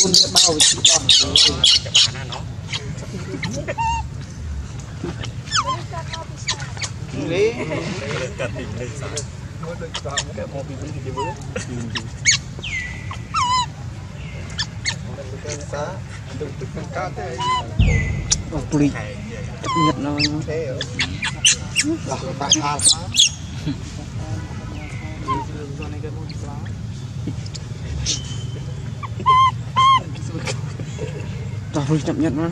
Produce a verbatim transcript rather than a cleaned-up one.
punya bau itu ini beli nyet namanya tak boleh nyet nyet mah